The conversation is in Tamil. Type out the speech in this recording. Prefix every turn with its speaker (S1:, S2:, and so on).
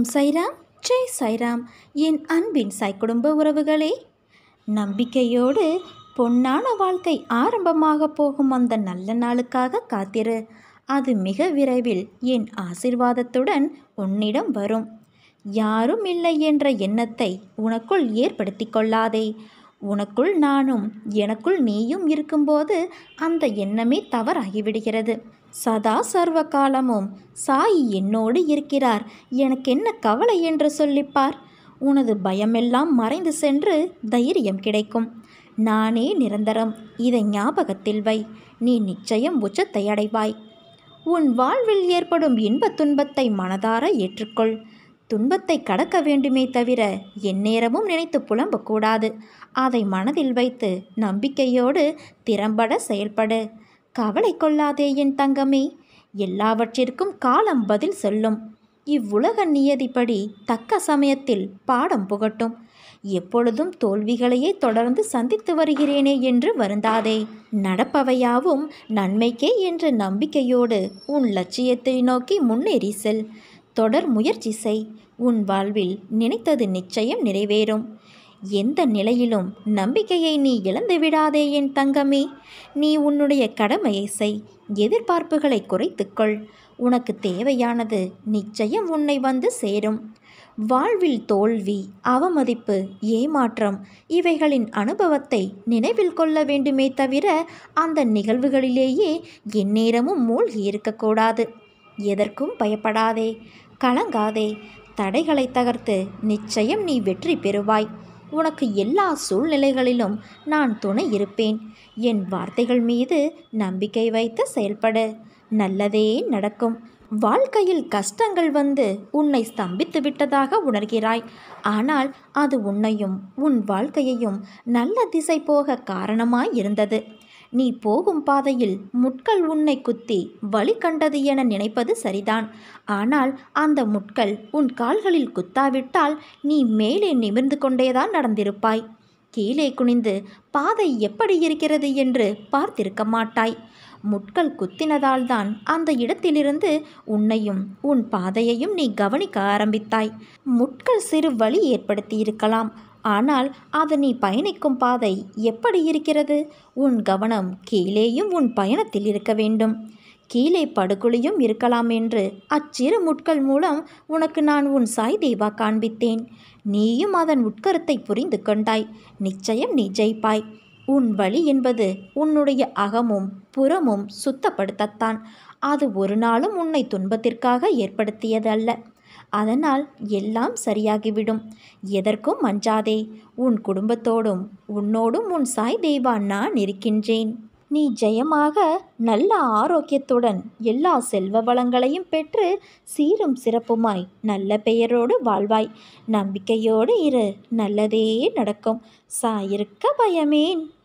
S1: ஓம் சைராம், ஜெய் சைராம். என் அன்பின் சாய் குடும்ப உறவுகளே, நம்பிக்கையோடு பொன்னான வாழ்க்கை ஆரம்பமாக போகும் அந்த நல்ல நாளுக்காக காத்திரு. அது மிக விரைவில் என் ஆசிர்வாதத்துடன் உன்னிடம் வரும். யாரும் இல்லை என்ற எண்ணத்தை உனக்குள் ஏற்படுத்தி கொள்ளாதே. உனக்குள் நானும் எனக்குள் நீயும் இருக்கும்போது அந்த எண்ணமே தவறாகிவிடுகிறது. சதா சர்வ காலமும் சாய் என்னோடு இருக்கிறார், எனக்கென்ன கவலை என்று சொல்லிப்பார். உனது பயமெல்லாம் மறைந்து சென்று தைரியம் கிடைக்கும். நானே நிரந்தரம், இதை ஞாபகத்தில் வை. நீ நிச்சயம் உச்சத்தை அடைவாய். உன் வாழ்வில் ஏற்படும் இன்ப துன்பத்தை மனதார ஏற்றுக்கொள். துன்பத்தை கடக்க வேண்டுமே தவிர எந்நேரமும் நினைத்து புலம்பக்கூடாது. அதை மனதில் வைத்து நம்பிக்கையோடு திறம்பட செயல்படு. கவலை கொள்ளாதே என் தங்கமே. எல்லாவற்றிற்கும் காலம் பதில் சொல்லும். இவ்வுலக நியதிப்படி தக்க சமயத்தில் பாடம் புகட்டும். எப்பொழுதும் தோல்விகளையே தொடர்ந்து சந்தித்து வருகிறேனே என்று வருந்தாதே. நடப்பவையாவும் நன்மைக்கே என்ற நம்பிக்கையோடு உன் லட்சியத்தை நோக்கி முன்னேறி செல். தொடர் முயற்சி செய். உன் வாழ்வில் நினைத்தது நிச்சயம் நிறைவேறும். எந்த நிலையிலும் நம்பிக்கையை நீ இழந்து விடாதே என் தங்கமே. நீ உன்னுடைய கடமையை செய். எதிர்பார்ப்புகளை குறைத்துக்கொள். உனக்கு தேவையானது நிச்சயம் உன்னை வந்து சேரும். வாழ்வில் தோல்வி, அவமதிப்பு, ஏமாற்றம் இவைகளின் அனுபவத்தை நினைவில் கொள்ள வேண்டுமே தவிர அந்த நிகழ்வுகளிலேயே எந்நேரமும் மூழ்கி இருக்கக்கூடாது. எதற்கும் பயப்படாதே, கலங்காதே. தடைகளை தகர்த்து நிச்சயம் நீ வெற்றி பெறுவாய். உனக்கு எல்லா சூழ்நிலைகளிலும் நான் துணை இருப்பேன். என் வார்த்தைகள் மீது நம்பிக்கை வைத்து செயல்படு. நல்லதே நடக்கும். வாழ்க்கையில் கஷ்டங்கள் வந்து உன்னை ஸ்தம்பித்து விட்டதாக உணர்கிறாய். ஆனால் அது உன்னையும் உன் வாழ்க்கையையும் நல்ல திசை போக காரணமாய் இருந்தது. நீ போகும் பாதையில் முட்கள் உன்னை குத்தி வழி கண்டது என நினைப்பது சரிதான். ஆனால் அந்த முட்கள் உன் கால்களில் குத்தாவிட்டால் நீ மேலே நிமிர்ந்து கொண்டேதான் நடந்திருப்பாய். கீழே குனிந்து பாதை எப்படி இருக்கிறது என்று பார்த்திருக்க மாட்டாய். முட்கள் குத்தினதால் தான் அந்த இடத்திலிருந்து உன்னையும் உன் பாதையையும் நீ கவனிக்க ஆரம்பித்தாய். முட்கள் சிறு வழி ஏற்படுத்தி இருக்கலாம். ஆனால் அது நீ பயணிக்கும் பாதை எப்படி இருக்கிறது? உன் கவனம் கீழேயும் உன் பயணத்தில் இருக்க வேண்டும். கீழே படுகுழியும் இருக்கலாம் என்று அச்சிறு முட்கள் மூலம் உனக்கு நான் உன் சாய்தேவா காண்பித்தேன். நீயும் அதன் உட்கருத்தை புரிந்து கொண்டாய். நிச்சயம் நீ ஜெயிப்பாய். உன் வழி என்பது உன்னுடைய அகமும் புறமும் சுத்தப்படுத்தத்தான். அது ஒரு நாளும் உன்னை துன்பத்திற்காக ஏற்படுத்தியது அல்ல. அதனால் எல்லாம் சரியாகிவிடும். எதற்கும் அஞ்சாதே. உன் குடும்பத்தோடும் உன்னோடும் உன் சாய் தேவா நான் இருக்கின்றேன். நீ ஜெயமாக நல்ல ஆரோக்கியத்துடன் எல்லா செல்வ வளங்களையும் பெற்று சீரும் சிறப்புமாய் நல்ல பெயரோடு வாழ்வாய். நம்பிக்கையோடு இரு. நல்லதே நடக்கும். சாயிருக்க பயமேன்.